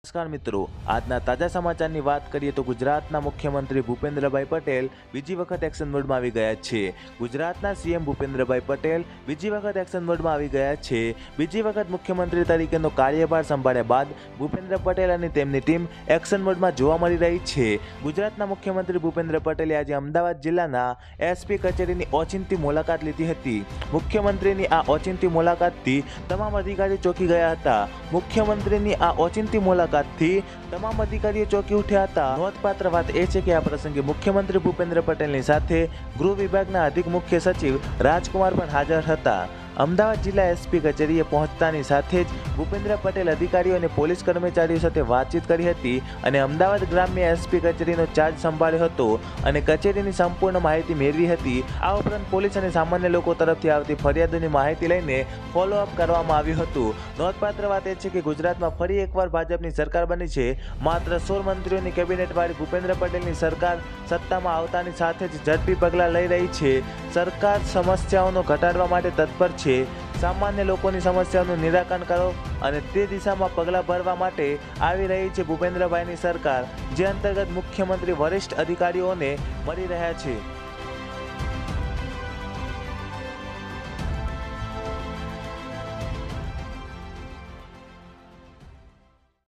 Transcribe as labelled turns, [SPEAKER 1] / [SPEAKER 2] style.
[SPEAKER 1] નમસ્કાર મિત્રો, આજના તાજા સમાચારની વાત કરીએ તો ગુજરાતના મુખ્યમંત્રી ભૂપેન્દ્રભાઈ પટેલ બીજી વખત એક્શન મોડમાં આવી ગયા છે। ગુજરાતના સીએમ ભૂપેન્દ્રભાઈ પટેલ બીજી વખત એક્શન મોડમાં આવી ગયા છે। બીજી વખત મુખ્યમંત્રી તરીકેનો કાર્યભાર સંભાળ્યા બાદ ભૂપેન્દ્ર પટેલ અને તેમની ટીમ એક્શન મોડમાં જોવા મળી રહી છે। ગુજરાતના મુખ્યમંત્રી ભૂપેન્દ્ર પટેલે આજે અમદાવાદ જિલ્લાના એસપી કચેરીની ઓચિંતી મુલાકાત લીધી હતી। મુખ્યમંત્રીની આ ઓચિંતી મુલાકાતથી તમામ અધિકારીઓ ચોંકી ગયા હતા। મુખ્યમંત્રીની આ ઓચિંતી મુલાકાતથી તમામ અધિકારીઓ ચોંકી ઉઠ્યા હતા। નોંધપાત્ર વાત એ છે કે આ પ્રસંગે મુખ્યમંત્રી ભૂપેન્દ્ર પટેલની સાથે ગૃહ વિભાગના અધિક મુખ્ય સચિવ રાજકુમાર પણ હાજર હતા। અમદાવાદ જિલ્લા એસપી કચેરીએ પહોંચતાની સાથે જ ભૂપેન્દ્ર પટેલ અધિકારીઓ અને પોલીસ કર્મચારીઓ સાથે વાતચીત કરી હતી અને અમદાવાદ ગ્રામ્ય એસપી કચેરીનો ચાર્જ સંભાળ્યો હતો અને કચેરીની સંપૂર્ણ માહિતી મેળવી હતી। આ ઉપરાંત પોલીસ અને સામાન્ય લોકો તરફથી આવતી ફરિયાદોની માહિતી લઈને ફોલોઅપ કરવામાં આવ્યું હતું। નોંધપાત્ર વાત એ છે કે ગુજરાતમાં ફરી એકવાર ભાજપની સરકાર બની છે। માત્ર 16 મંત્રીઓની કેબિનેટવાળી ભૂપેન્દ્ર પટેલની સરકાર સત્તામાં આવતાની સાથે જ ઝડપી પગલાં લઈ રહી છે। સરકાર સમસ્યાઓનો ઘટાડવા માટે તત્પર છે। સામાન્ય લોકોની સમસ્યાઓનું નિરાકરણ કરો અને તે દિશામાં પગલાં ભરવા માટે આવી રહી છે ભૂપેન્દ્રભાઈની સરકાર, જે અંતર્ગત મુખ્યમંત્રી વરિષ્ઠ અધિકારીઓને મળી રહ્યા છે।